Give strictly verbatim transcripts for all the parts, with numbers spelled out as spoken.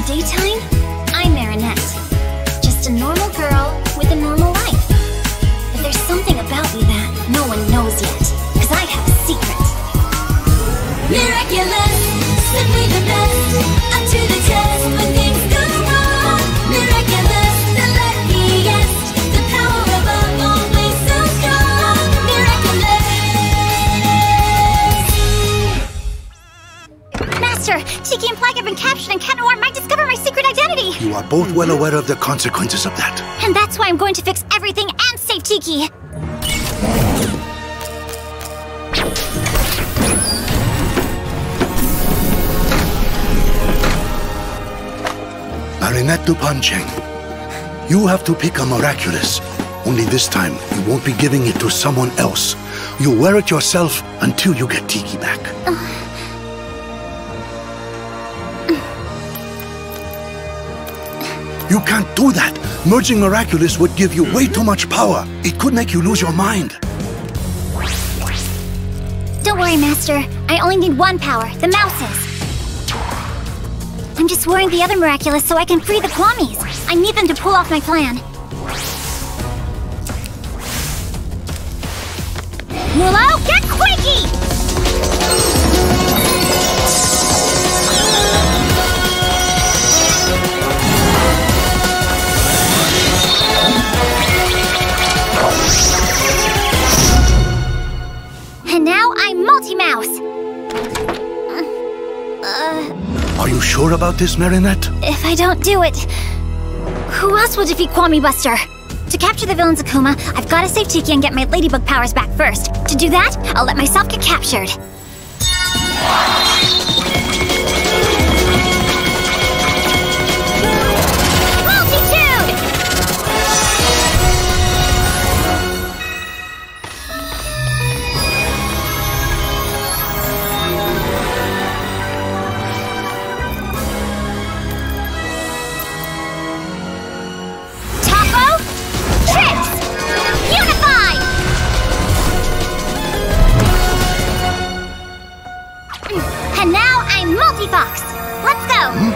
daytime, I'm Marinette. Just a normal girl with a normal life. But there's something about me that no one knows yet, because I have a secret. Miraculous, simply the best, up to the test when things go wrong. Miraculous, the luckiest, the power above, always so strong. Miraculous. Master, Tiki and Flag have been captured and Cat Noir might discover my secret identity. You are both well aware of the consequences of that. And that's why I'm going to fix everything and save Tiki. Marinette Dupancheng, you have to pick a Miraculous. Only this time, you won't be giving it to someone else. You'll wear it yourself until you get Tiki back. Uh. You can't do that! Merging Miraculous would give you way too much power. It could make you lose your mind. Don't worry, Master. I only need one power, the mouse's. I'm just wearing the other Miraculous so I can free the Kwamis. I need them to pull off my plan. Mulo, get Quakey! And now I'm Multi-Mouse! Uh, Are you sure about this, Marinette? If I don't do it, who else will defeat Kwamibuster? To capture the villain's Akuma, I've got to save Tiki and get my ladybug powers back first. To do that, I'll let myself get captured. And now I'm Multi-Fox! Let's go! Hmm?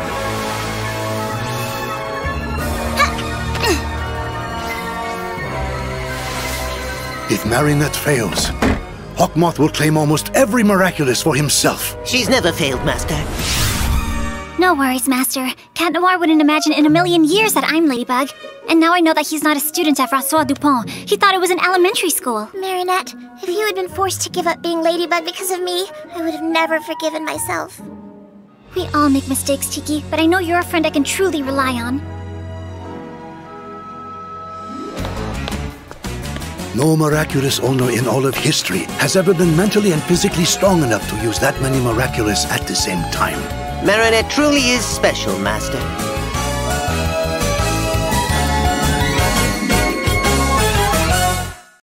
If Marinette fails, Hawkmoth will claim almost every Miraculous for himself. She's never failed, Master. No worries, Master. Cat Noir wouldn't imagine in a million years that I'm Ladybug. And now I know that he's not a student at François Dupont. He thought it was an elementary school. Marinette, if you had been forced to give up being Ladybug because of me, I would have never forgiven myself. We all make mistakes, Tiki, but I know you're a friend I can truly rely on. No Miraculous owner in all of history has ever been mentally and physically strong enough to use that many Miraculous at the same time. Marinette truly is special, Master.